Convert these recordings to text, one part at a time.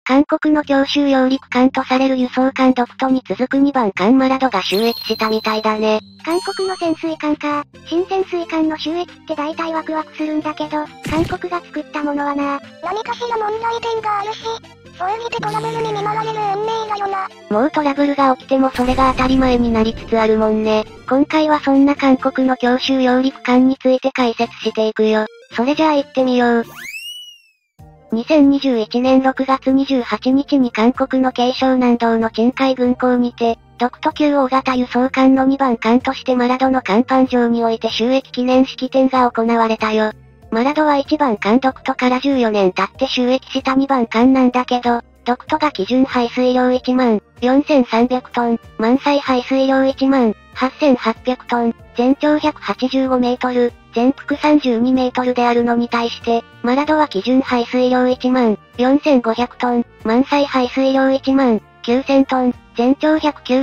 韓国の強襲揚陸艦とされる輸送艦ドクトに続く2番艦マラドが就役したみたいだね。 韓国の潜水艦か。新潜水艦の就役って大体ワクワクするんだけど、韓国が作ったものはな。何かしら問題点があるし、そう見てトラブルに見舞われる運命だよな。 もうトラブルが起きてもそれが当たり前になりつつあるもんね。今回はそんな韓国の強襲揚陸艦について解説していくよ。それじゃあ行ってみよう。2021年6月28日に韓国の慶尚南道の鎮海軍港にて、ドクト級大型輸送艦の2番艦としてマラドの甲板上において就役記念式典が行われたよ。マラドは1番艦ドクトから14年経って就役した2番艦なんだけど、ドクトが基準排水量1万4300トン、満載排水量1万8800トン、全長185メートル、全幅32メートルであるのに対して、マラドは基準排水量1万4500トン、満載排水量1万9000トン、全長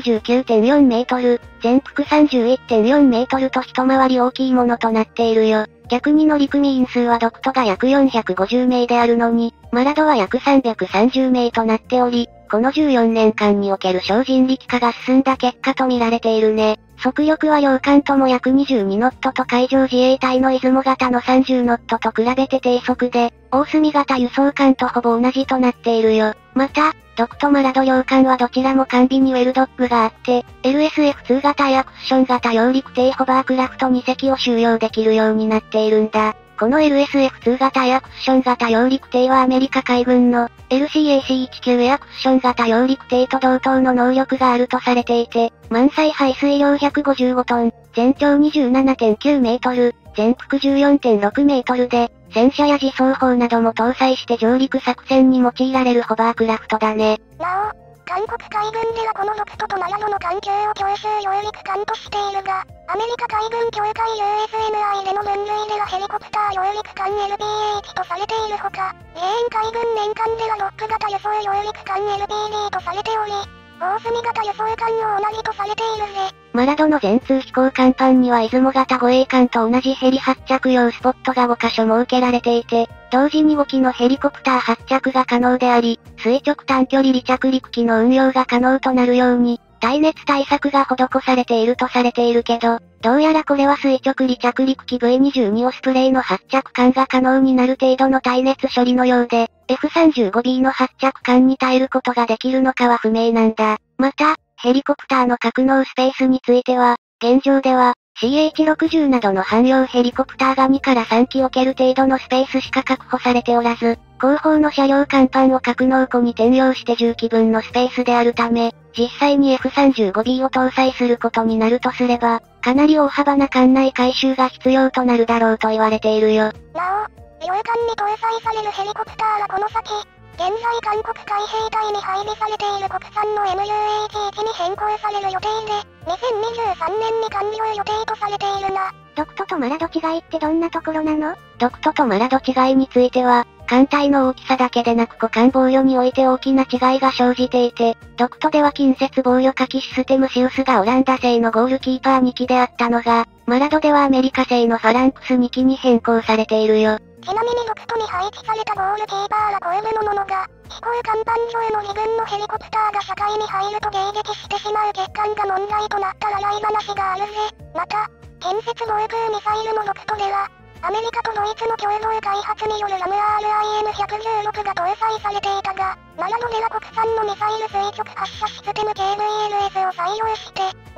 199.4 メートル、全幅 31.4 メートルと一回り大きいものとなっているよ。逆に乗組員数はドクトが約450名であるのに、マラドは約330名となっており、この14年間における省人力化が進んだ結果と見られているね。速力は両艦とも約22ノットと海上自衛隊の出雲型の30ノットと比べて低速で、大隅型輸送艦とほぼ同じとなっているよ。また、ドクトマラド両艦はどちらも艦尾にウェルドッグがあって、LSF2 型エアクッション型揚陸艇ホバークラフト2隻を収容できるようになっているんだ。この LSF2 型エアクッション型揚陸艇はアメリカ海軍の LCAC-19 エアクッション型揚陸艇と同等の能力があるとされていて、満載排水量155トン、全長 27.9 メートル、全幅 14.6 メートルで、戦車や自走砲なども搭載して上陸作戦に用いられるホバークラフトだね。 なお、韓国海軍ではこのドクトとマラドの艦級を強襲揚陸艦としているが、アメリカ海軍協会 USNI での分類ではヘリコプター揚陸艦 LPH とされているほか、自衛海軍年間ではロック型輸送揚陸艦 LPD とされており、大隅型輸送艦の同じとされているぜ。 マラドの全通飛行甲板には出雲型護衛艦と同じヘリ発着用スポットが5カ所設けられていて、同時に5機のヘリコプター発着が可能であり、垂直短距離離着陸機の運用が可能となるように、耐熱対策が施されているとされているけど、どうやらこれは垂直離着陸機 V22 オスプレイの発着艦が可能になる程度の耐熱処理のようで、F35B の発着艦に耐えることができるのかは不明なんだ。また、ヘリコプターの格納スペースについては、現状では、CH-60 などの汎用ヘリコプターが2から3機置ける程度のスペースしか確保されておらず、後方の車両甲板を格納庫に転用して10機分のスペースであるため、実際に F35B を搭載することになるとすれば、かなり大幅な艦内改修が必要となるだろうと言われているよ。 なお、両艦に搭載されるヘリコプターはこの先、現在韓国海兵隊に配備されている国産の MUH-1 に変更される予定で、2023年に完了予定とされているな。ドクトとマラド違いってどんなところなの？ ドクトとマラド違いについては、艦体の大きさだけでなく股間防御において大きな違いが生じていて、ドクトでは近接防御火器システムシウスがオランダ製のゴールキーパー2機であったのが、マラドではアメリカ製のファランクス2機に変更されているよ。 ちなみにドクトに配置されたゴールキーパーは後部のものが、飛行甲板上の自軍のヘリコプターが車体に入ると迎撃してしまう欠陥が問題となった笑い話があるぜ。また、建設防空ミサイルのドクトでは、アメリカとドイツの共同開発によるラム RIN-116 が搭載されていたが、マラドでは国産のミサイル垂直発射システム KVLS を採用して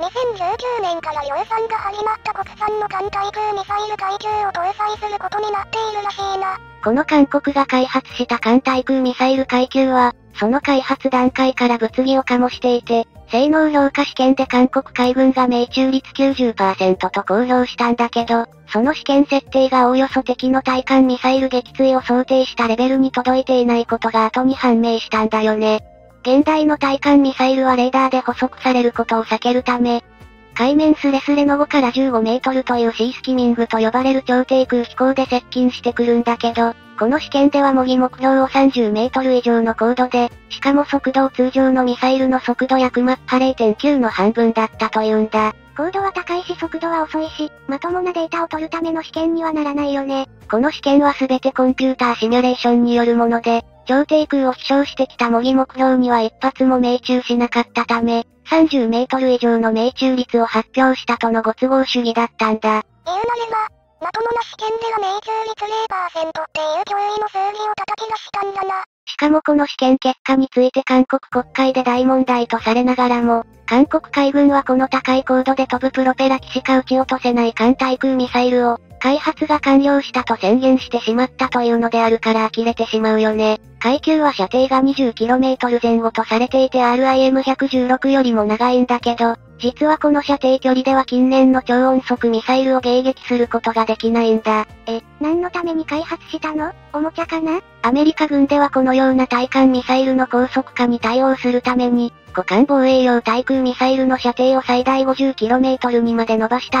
、2019年から量産が始まった国産の艦対空ミサイル階級を搭載することになっているらしいな。 この韓国が開発した艦対空ミサイル階級は、その開発段階から物議を醸していて、性能評価試験で韓国海軍が命中率 90% と公表したんだけど、その試験設定がおおよそ敵の対艦ミサイル撃墜を想定したレベルに届いていないことが後に判明したんだよね。現代の対艦ミサイルはレーダーで捕捉されることを避けるため、海面スレスレの5から15メートルというシースキミングと呼ばれる超低空飛行で接近してくるんだけど、この試験では模擬目標を30メートル以上の高度で、しかも速度を通常のミサイルの速度約マッハ 0.9 の半分だったというんだ。 高度は高いし速度は遅いし、まともなデータを取るための試験にはならないよね。この試験はすべてコンピューターシミュレーションによるもので、超低空を飛翔してきた模擬目標には一発も命中しなかったため、30メートル以上の命中率を発表したとのご都合主義だったんだ。 言うなれば、まともな試験では命中率 0% っていう驚異の数字を叩き出したんだな。 しかもこの試験結果について韓国国会で大問題とされながらも、韓国海軍はこの高い高度で飛ぶプロペラ機しか撃ち落とせない艦対空ミサイルを、開発が完了したと宣言してしまったというのであるから呆れてしまうよね。階級は射程が 20km 前後とされていて RIM-116 よりも長いんだけど、実はこの射程距離では近年の超音速ミサイルを迎撃することができないんだ。 何のために開発したの？おもちゃかな？ アメリカ軍ではこのような対艦ミサイルの高速化に対応するために、互艦防衛用対空ミサイルの射程を最大 50km にまで伸ばした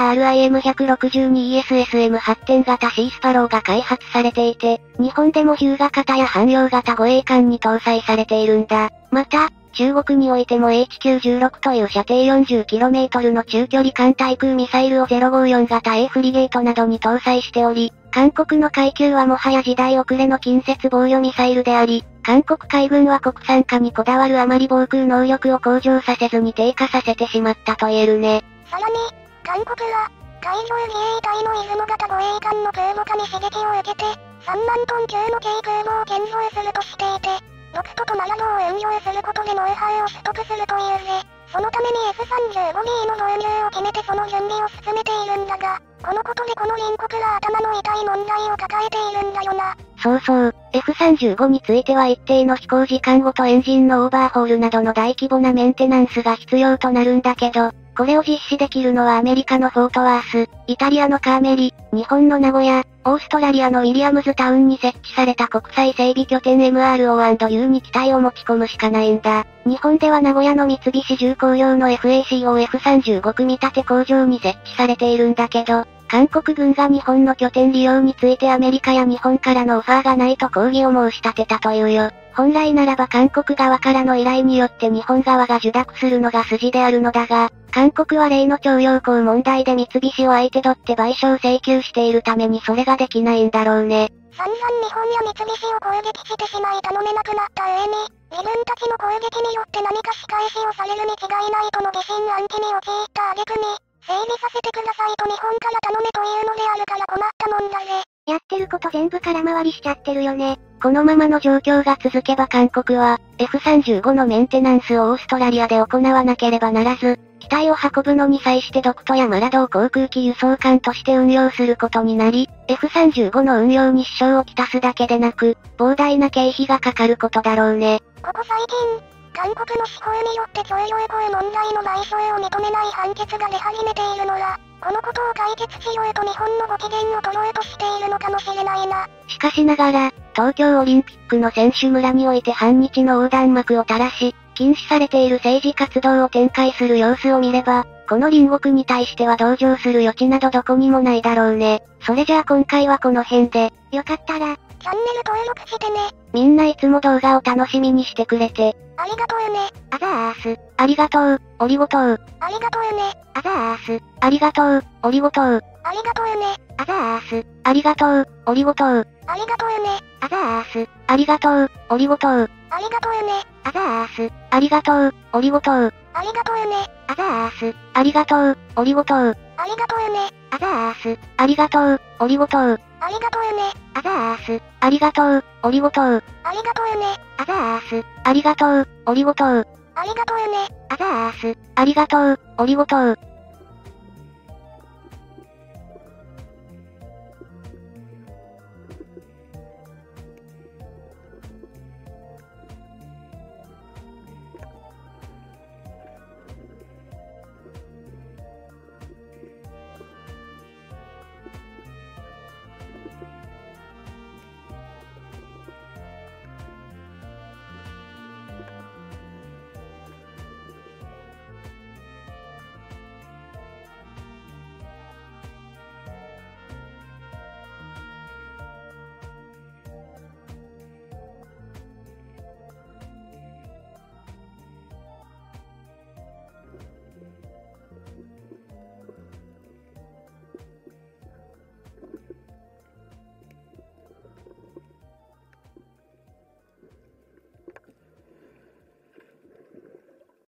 RIM-162ESSM 点型 C スパローが開発されていて、日本でも日向型や汎用型護衛艦に搭載されているんだ。また、中国においても H96 という射程 40km の中距離艦対空ミサイルを054型 A フリゲートなどに搭載しており、韓国の階級はもはや時代遅れの近接防御ミサイルであり、韓国海軍は国産化にこだわるあまり防空能力を向上させずに低下させてしまったと言えるね。 さらに、韓国は、海上自衛隊の出雲型護衛艦の空母化に刺激を受けて、3万トン級の軽空母を建造するとしていて、ロクトとマラドを運用することでノウハウを取得するというぜ。そのために F35B の導入を決めてその準備を進めているんだが、このことでこの隣国が頭の痛い問題を抱えているんだよな。 そうそう、F35 については一定の飛行時間ごとエンジンのオーバーホールなどの大規模なメンテナンスが必要となるんだけど、これを実施できるのはアメリカのフォートワース、イタリアのカーメリ、日本の名古屋、オーストラリアのウィリアムズタウンに設置された国際整備拠点 MRO&U に機体を持ち込むしかないんだ。日本では名古屋の三菱重工業の FACO-F35 組み立て工場に設置されているんだけど、韓国軍が日本の拠点利用についてアメリカや日本からのオファーがないと抗議を申し立てたというよ。本来ならば韓国側からの依頼によって日本側が受諾するのが筋であるのだが、韓国は例の徴用工問題で三菱を相手取って賠償請求しているためにそれができないんだろうね。 散々日本や三菱を攻撃してしまい頼めなくなった上に、自分たちの攻撃によって何か仕返しをされるに違いないとの疑心暗鬼に陥った挙句に、整備させてくださいと日本から頼めというのであるから困ったもんだぜ。 やってること全部空回りしちゃってるよね。このままの状況が続けば韓国は、F35 のメンテナンスをオーストラリアで行わなければならず、機体を運ぶのに際してドクトやマラドを航空機輸送艦として運用することになり、F35 の運用に支障をきたすだけでなく、膨大な経費がかかることだろうね。 ここ最近、韓国の司法によって徴用工問題の賠償を認めない判決が出始めているのは、このことを解決しようと日本のご機嫌を取ろうとしているのかもしれないな。 しかしながら、東京オリンピックの選手村において反日の横断幕を垂らし、禁止されている政治活動を展開する様子を見れば、この隣国に対しては同情する余地などどこにもないだろうね。それじゃあ今回はこの辺で、 よかったら、チャンネル登録してね。 みんないつも動画を楽しみにしてくれて。 ありがとうね。 あざーす。ありがとう、おりごとう。 ありがとうね。 あざーす。ありがとう、おりごとう。 ありがとうね。 あざーす。ありがとう、おりごとう。 ありがとうね。 あざーす。ありがとう、おりごとう。 ありがとうね。 あざーす。ありがとう、おりごとう。 ありがとうね。 あざーす。ありがとう、おりごとう。 ありがとうね。 あざーす。ありがとう、おりごとう。 ありがとうね。 あざーす。ありがとう、おりごとう。 ありがとうね。 あざーす。ありがとう、おりごとう。 ありがとうね。 あざーす。ありがとう、おりごとう。